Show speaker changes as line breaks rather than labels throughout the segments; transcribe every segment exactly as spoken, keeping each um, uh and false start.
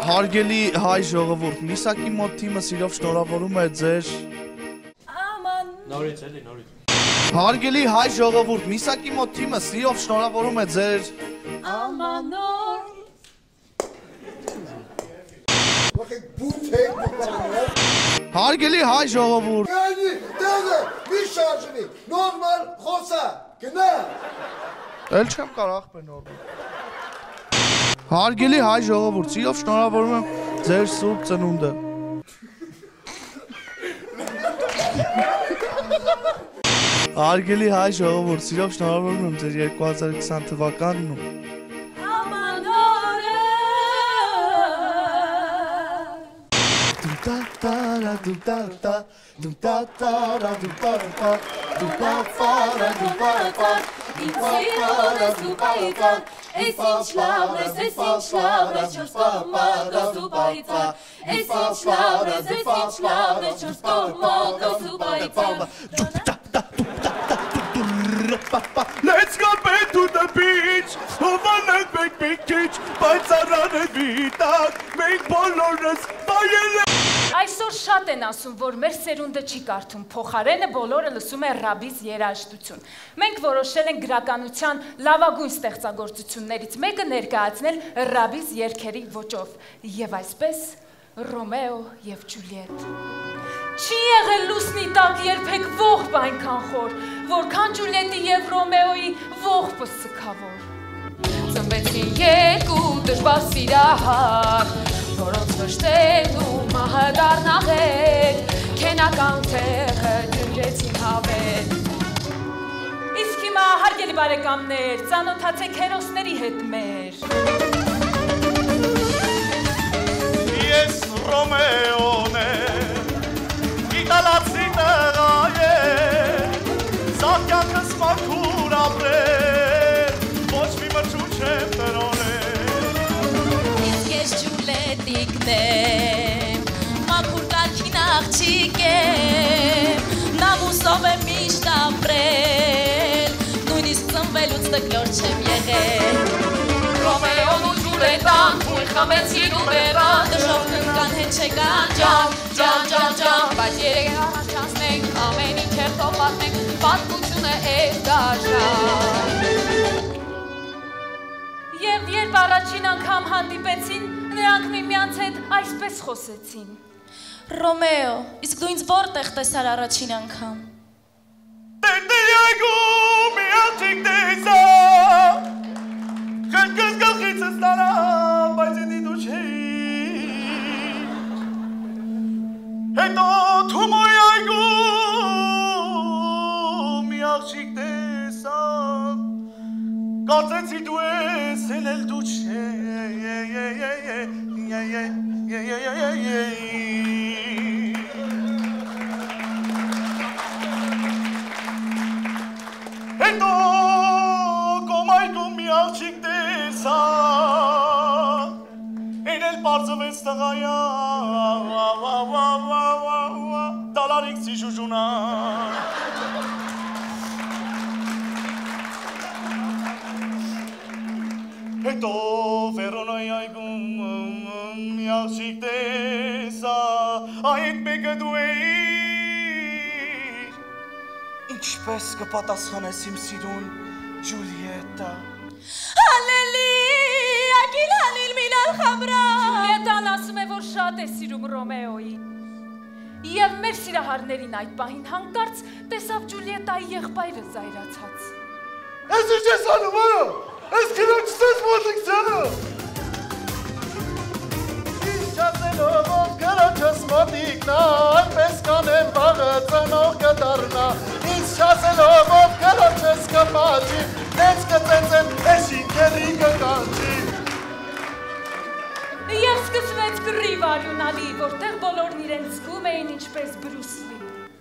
Հարգելի հայ ժողովուրդ, Միսակի մոտ թիմը սիրով շնորհավորում է ձեր
Նորից էլի, նորից
Հարգելի հայ ժողովուրդ, Միսակի մոտ թիմը սիրով շնորհավորում է ձեր
Ամանոր
Հարգելի հայ ժողովուրդ
Դեղը, մի շարժվի, նորմալ խոսա, գնա
Էլ չեմ կարող ախպեր նորմալ Հարգելի հայ ժողովուրդ, սիրով շնորհավորում եմ ձեր սուրբ ծնունդը Հարգելի հայ ժողովուրդ, սիրով շնորհավորում եմ ձեր երկու հազար քսան թվականն ու
Ամանորը
Դու-տա-տարա, դու-տա-տա, դու-տա-տարա, դու-տա-տա, դու-տա-տարա, դու-տա-տա,
Ինձ սիրով ես ու պայծառ Էս ինչ լավ ես, էս ինչ լավ ես Չորս կողմակս ու պայծառ Էս ինչ լավ ես, էս ինչ լավ ես Չորս կողմակս ու պայծառ
Let's go back to the beach Հովանենք մենք մի քիչ Պայծառանել վիտակ Մենք բոլորս բայել
Այսօր շատ են ասում, որ մեր սերունդը չի կարդում, փոխարենը բոլորը լսում է ռաբիս երաժշտություն։ Մենք որոշել ենք գրականության լավագույն ստեղծագործություններից մեկը ներկայացնել ռաբիս երգերի ոճով, եւ այսպես Ռոմեո եւ Ջուլիետ։ Չի եղել լուսնի տակ երբեք ողբ այնքան խոր, որքան Ջուլիետի եւ Ռոմեոյի ողբը սքավոր։ Ծնվեցին երկու դժվար սիրահար, որոնց վշտերն ու մահը դառնաղեր, քենական թեղը դրգեցին հավեր։ Իսկ հիմա հարգելի բարեկամներ, ծանոթացեք հերոսների հետ մեր։
Ես Ռոմեոն եմ, իտալացի տղա եմ, սաղկյանքս մաքուր ապրել, ոչ մի մրջուր չեմ տրոնել։
Իսկ ես Ջուլետիկն եմ, մաքուր կարգին աղջիկ եմ, նամուսով եմ միշտ ապրել, նույնիսկ ծնվելուց տկլոր չեմ եղել։ Ռոմեոն ու Ջուլետան, ույն խամեցին ու բերան, դժով կնկան հետ չեկան, ջան, ջան, ջան, ջան, բայց երեք առաջացնենք, ամեն ինչ էր տոպատնենք, պատմությունը էր դաժան։
Եվ երբ առաջին անգամ հանդիպեցին, նրանք միմյանց հետ այսպես խոսեցին.
Ռոմեո, իսկ դու ինձ որտեղ տեսար առաջին անգամ։
Տերտերյագու մի աղջիկ տեսա, խնկս գլխիցս տարա, բայց էդի դու չէի, հետո թումոյ այգու մի աղջիկ տեսա, կարծեցի դու ես, էլ էլ դու չէ, հետո կոմայգում մի աղջիկ տեսա, են էլ պարզվեց տղայա, դալարինքցի ժուժունա։ Հետո Վերոնայի այգում մի աղջիկ տեսա, այդ մեկը դու էիր, ինչպես կպատասխանես իմ սիրուն Ջուլիետա։
Հալելի, ակիլ հանիլ մինալ խամրա։
Ջուլիետան ասում է, որ շատ է սիրում Ռոմեոյին։ Եվ մեր սիրահարներին այդ պահին հանկարծ տեսավ Ջուլիետայի եղբայրը զայրացած։
Ես ինչ ես անում, արա, ես կնոջս ես մոտիկ ձանը։ Ինչ ասելով ով կնոջս մոտիկնա, այնպես կանեմ բաղը ծնող կդարնա, ինչ ասելով ով կնոջս կպաճի, նենց կծենցեմ, ես ինքերի կկանչի։
Եվ սկսվեց կռիվ արյունալի, որտեղ բոլորն իրենց զգում էին ինչպես Բրուս Լի։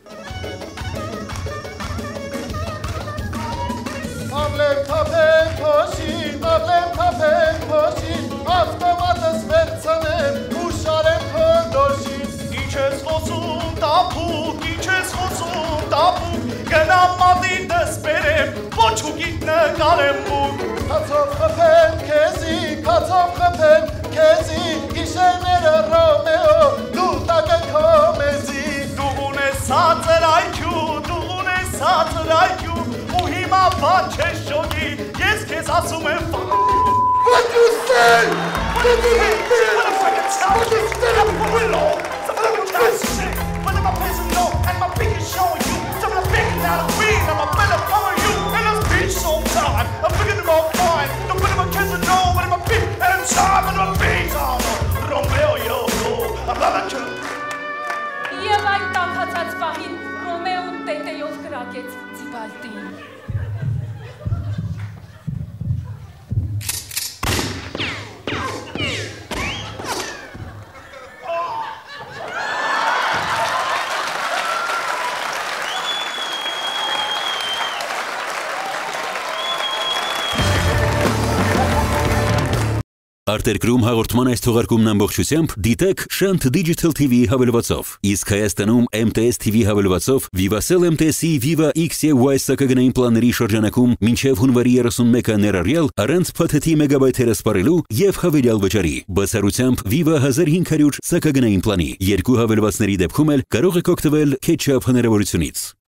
Ავლեմ թափեն փոշին, ავლեմ թափեն փոշին, ավտոմատս վերցնեմ, ուշարեմ փնդոշին։ Ինչ ես խոսում տափուկ, ինչ ես խոսում տափուկ, գնամ մատիտս բերեմ, ոչ ուգիտ նկարեմ մուկ։ Կացով խփեմ քեզի, կացով խփեմ քեզի, գիշեր Աբան չես շոգի, ես քեզ ասում եմ
What you say?
What did you say? What the fucking tell you? What the willow? Some of them guys shit. But I'm a prison low and my pig is showing you. Some of them picking out a green, I'm a better for you. And this bitch so time. I'm picking them all fine. Don't put them a kiss and no, but I'm a pig and time and I'm a beat on Romeo, yo, yo. I'm not a killer.
Եվ այդ տաքացած պահին Ռոմեոն տետեյով կրակեց Տիբալդին։
Արտերկրում հաղորդման այս թողարկումն ամբողջությամբ դիտեք Շանթ Digital T V հավելվածով, իսկ Հայաստանում M T S T V հավելվածով Vivacell M T S-ի Viva X եւ Y սակագնային պլանների շրջանակում մինչև հունվարի երեսունմեկը ներառյալ առանց փաթեթի մեգաբայթերը սպառելու եւ հավելյալ վճարի։ Բացառությամբ Viva հազար հինգ հարյուր սակագնային պլանի։ Երկու հավելվածների դեպքում էլ կարող եք օգտվել catch-up հնարավորությունից։